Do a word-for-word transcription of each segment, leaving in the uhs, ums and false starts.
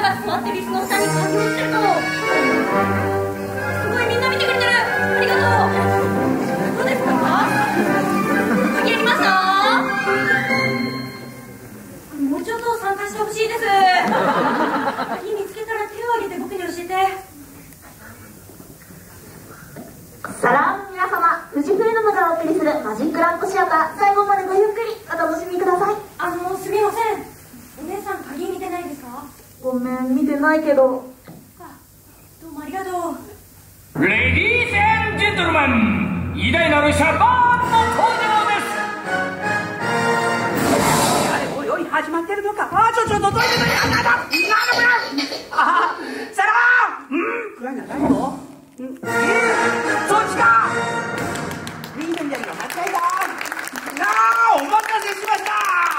が座ってる椅子の下に鍵をしてると、すごいみんな見てくれてる。ありがとう。どうですか？鍵ありました？もうちょっと参加してほしいです。鍵見つけたら手を挙げて僕に教えて。 サラーム皆様、富士フイルムがお送りするマジックランプシアター、最後までごゆっくりお楽しみください。 あのすみません、お姉さん鍵見てないですか？ ごめん、見てないけど。 どうもありがとう。 レディース&ジェントルマン、偉大なるシャバーンの登場です。あれ、おいおい、始まってるのか。ああ、ちょちょっとトイレトイレ、あなた、なんだこれ。ああ、サラー、うん、暗いな、誰の？うん、えー、そっちか。みんなみたいな間違いだ。なあ、お待たせしました。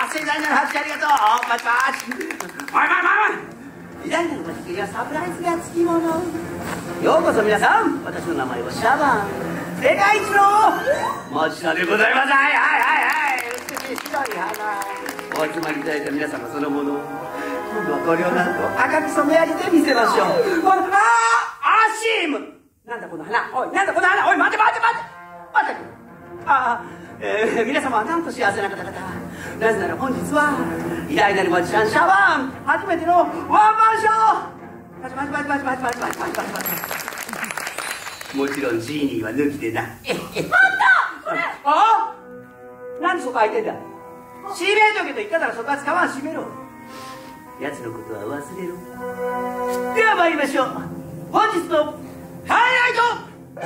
盛大なる拍手ありがとう。パチパチ。おいおいおいおい。偉大なるマジックにはサプライズがつきもの。ようこそ皆さん、私の名前はシャバン、世界一のマジシャンでございます。はいはいはいはい。美しい白い花、お集まりいただいた皆様そのもの、今度はこれをなんと赤く染め上げてみせましょう。このあーアシーム、なんだこの花、おいなんだこの花、おい待て待て待て待て。ああ、えー、皆様はなんと幸せな方々。なぜなら本日は偉大なるマジシャンシャバン初めてのワンマンショー。パチパチパチパチパチパチパチパチパチパチ。もちろんジーニーは抜きでな。えっえっ、あったそれ。ああ、なんでそこ開いてんだ。閉めとけと言ったならそこは使わん。閉めろ。奴のことは忘れろ。では参りましょう。本日のハイライト。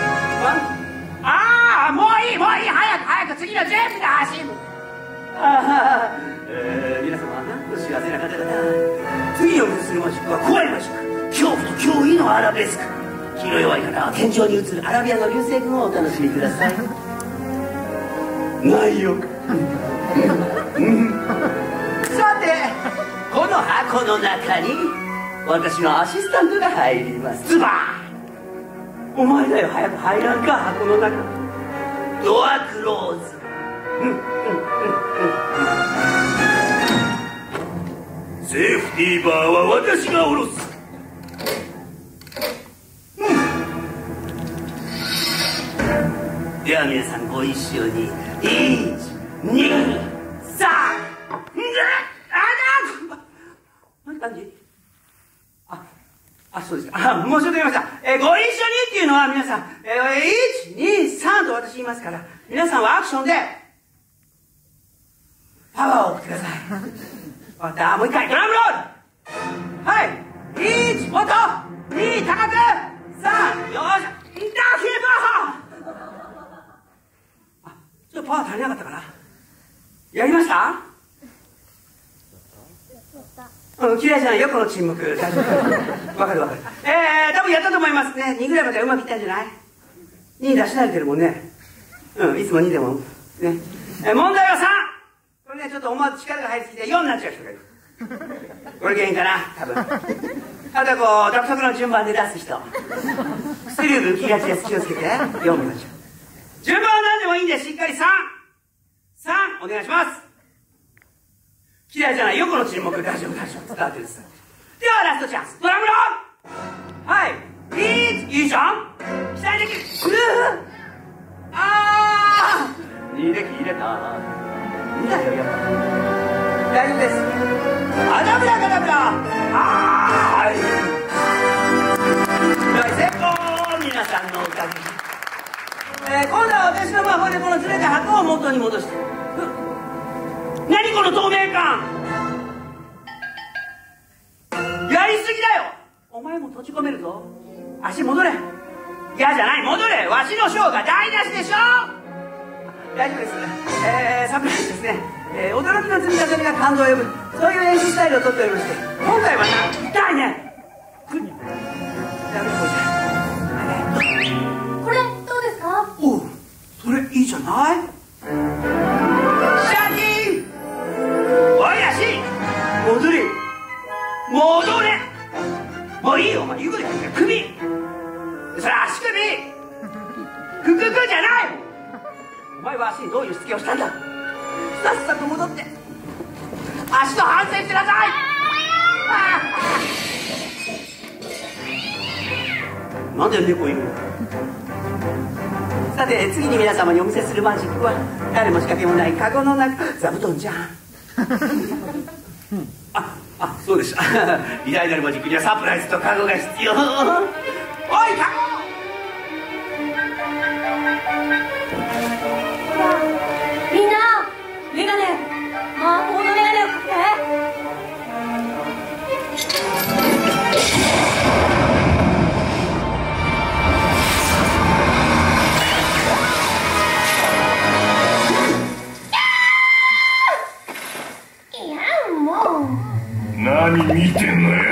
ああ、もういいもういい、早く早く次の準備だ。ハシム。ああ、えー、皆様なんと幸せな方々。次をするマジックは怖いマジック、恐怖と脅威のアラベスク。気の弱い方は天井に映るアラビアの流星群をお楽しみください。ないよ。さて、この箱の中に私のアシスタントが入ります。ズバーン。お前だよ、早く入らんか。箱の中ドアクローズ。セーフティーバーは私が下ろす。では皆さんご一緒に。いち、に、さん。あだ何感じ。あ、あ、そうですか。あ、もうちょっと言いました。えー、ご一緒にっていうのは皆さん、えー、いち、に、さんと私言いますから、皆さんはアクションでパワーを送ってください。わかった。もう一回ドラムロール。はい。いち、もっと。に、高く。さん、よーし。だけどあ、ちょっとパワー足りなかったかな。やりました？うん、嫌いじゃないよ、この沈黙。大丈夫。わかるわかる。えー、多分やったと思いますね。にぐらいまでうまくいったんじゃない？に出し慣れてるもんね。うん、いつもにでも。ね。えー、問題はさん。これね、ちょっと思わず力が入りすぎてよんになっちゃう人がいる。これ原因かな、多分。あとはこう、独特の順番で出す人。薬指浮きがちです。気をつけて。よんになっちゃう。順番は何でもいいんで、しっかりさん。さん、お願いします。嫌いじゃないよ、この沈黙。大丈夫、大丈夫。伝わってるです。では、ラストチャンス。ドラムロール。はい。いち、いいじゃん。期待できる。うぅあーにで切れた。にだよ、やっぱ。大丈夫です。アダブラガダブラ。はーい。大成功。皆さんのおかげ。えー、今度は私の魔法でこのずれた箱を元に戻して。何この透明感。やりすぎだよ。お前も閉じ込めるぞ。足戻れ。嫌じゃない、戻れ。わしのショーが台無しでしょ。大丈夫です。えー、サプライズですね。えー、驚きの積み重ねが感動を呼ぶ、そういう演出スタイルをとっておりまして、今回はな、痛いね。くに。やめとこうじゃ。 これどうですか？ おう、それいいじゃない。シャキーン。おい足戻れ戻れ。もういいよ、お前言うこと言うから首。それ足首。くくくじゃない。お前は足にどういうしつけをしたんだ。さっさと戻って足と反省してなさい。 なんで猫いるの？さて次に皆様にお見せするマジックは誰も仕掛けもないカゴの中座布団じゃん。ああそうでした。偉大なるマジックにはサプライズとカゴが必要。おいカゴ。 みんなメガネ魔法のメガネをかけて。 何見てんのよ。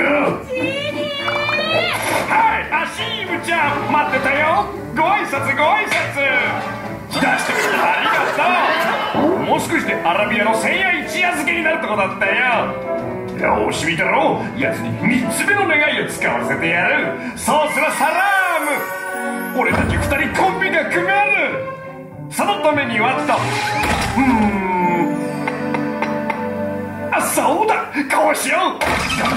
はい、アシームちゃん待ってたよ。ご挨拶ご挨拶出してくれてありがとう。もう少しでアラビアの千夜一夜漬けになるとこだったよ。よし見たろ、やつにみっつめの願いを使わせてやる。そうすらサラーム。俺たちふたりコンビが組める。そのためにはとうーんあ、そうだ、こうしよう。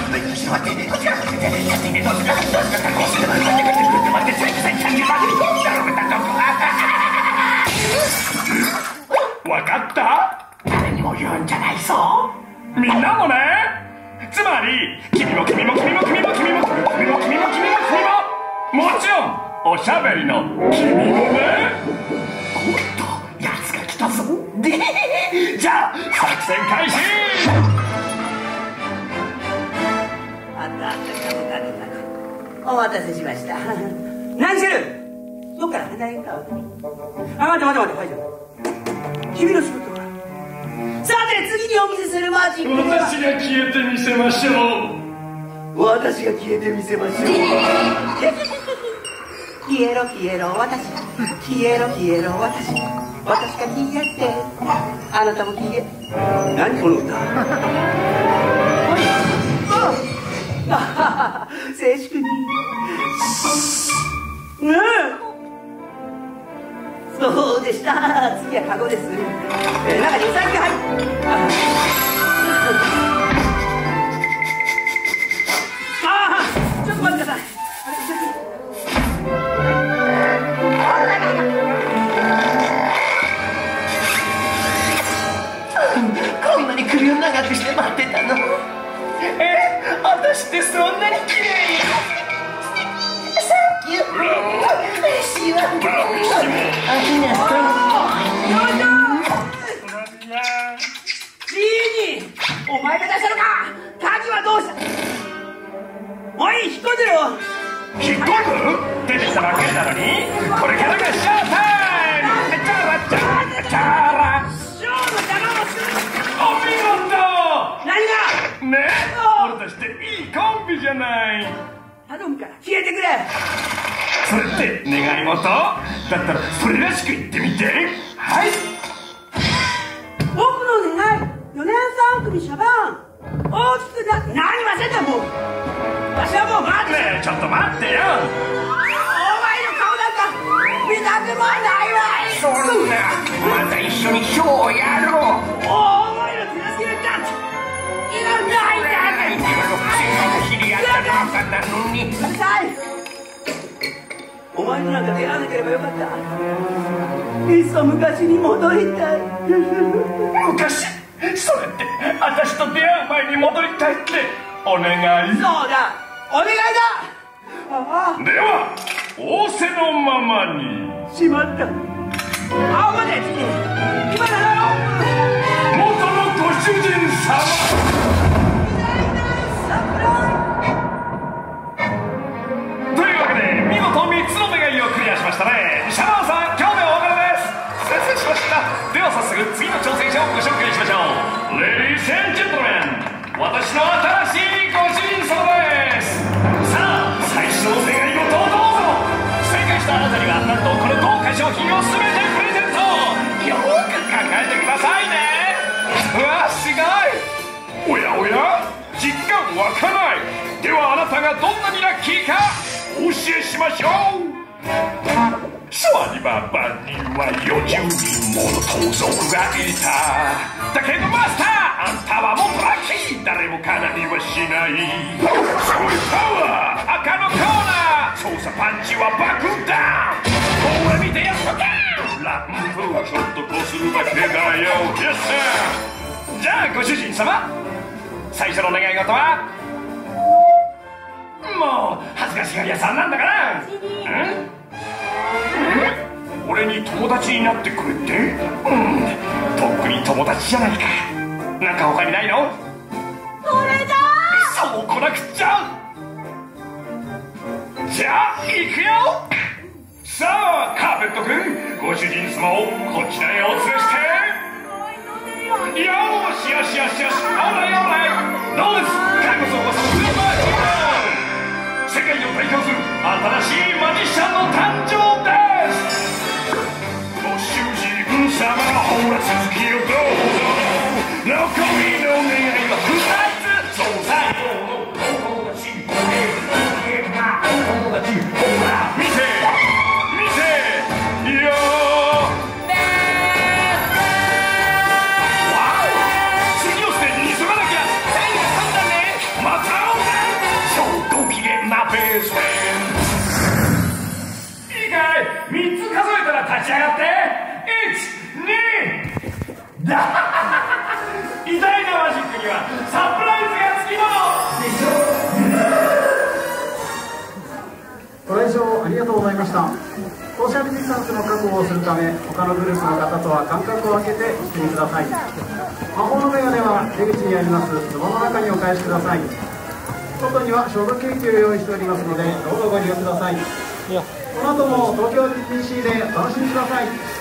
わかった？誰にも言うんじゃないぞ。みんなもね。つまり君も君も君も君も君も君も君も君も君も君ももちろんおしゃべりの君もね。おっと、やつが来たぞ。でじゃあ作戦開始。 お待たせしました。何してる？どっから離れるか。あ、待って待って待って、ファイジャー。君の仕事は。さて次にお見せするマジックは。 私が消えてみせましょう。 私が消えてみせましょう。消えろ消えろ私。消えろ消えろ私。私が消えてあなたも消え。何この歌。静粛に。うん、そうでした。次はカゴです。えー、中にウサギが入って。ああ、ちょっと待ってください。 こんなに首を長くして待ってたの。え、私ってそんなに綺麗？サンキュー。嬉しいわ。ありがとう。 ジーニー、お前が出したのか。鍵はどうした？おい、引っ込んでろ。 引っ込む？出てきたばっかりなのに。これからがショータイム。チャラチャラチャラ。 ショーの邪魔をする。 お見事。 何が？ ね、俺たちっていいコンビじゃない。 頼むから消えてくれ。 それって願い事？だったらそれらしく言ってみて。はい。 僕の願い、よねんさん組シャバン大きくな。何忘れたもう。私はもう待って。 ねえ、ちょっと待ってよ。 お前の顔なんか見たくもないわい。 そんな、また一緒にショーをやろう。 お前の手助けだっていらないだけ。 知り合った仲なのに。 お前となんか出会わなければよかった。いっそ昔に戻りたい。 昔？それって私と出会う前に戻りたいってお願い。 そうだ、お願いだ。ああ、 では仰せのままに。 しまった。青まで今だよ。 元のご主人様。というわけで見事みっつの願いをクリアしましたね。シャバンさん、今日でお別れです。失礼しました。では早速次の挑戦者をご紹介しましょう。レディース&ジェントルメン、私の新しいご主人様です。さあ最初の願い事をどうぞ。正解したあなたにはなんとこの豪華商品を全てプレゼント。よく考えてくださいね。うわ、すごい。おやおや、実感湧かない。ではあなたがどんなにラッキーかお教えしましょう。シワニババにはよじゅうにんもの盗賊がいた。だけどマスター、 あんたはもうブラッキー、誰もかなりはしない。そういうパワー、赤のコーナー、操作パンチは爆弾。ほら見てやっとけ。ランプちょっとこするだけだよ。よっしゃ。じゃあご主人様、最初の願い事は？もう恥ずかしがり屋さんなんだから。ん？俺に友達になってくれって？うん、とっくに友達じゃないか。なんか他にないの？ それだー。 そうこなくっちゃ。じゃあ行くよ。さあカーペット君、ご主人様をこちらへお連れして。よしよしよしよし、オーライオーライ。ローズ介護総合スーパーチーム、世界を代表する新しいマジシャンの誕生です。ご主人様、ほら続きをどうぞ。残りの願いはふたつ。そう最後のお友達、お友達、ほら見て見てよー。いいかい、みっつ数えたら立ち上がって。いち、にだ偉大なマジックにはサプライズがつきもの。 ご来場ありがとうございました。ソーシャルディスタンスの確保をするため、他のグループの方とは間隔を空けてお進みください。魔法のメガネは出口にあります壺の中にお返しください。外には消毒液を用意しておりますので、どうぞご利用ください。この後も東京ディズニーシーでお楽しみください。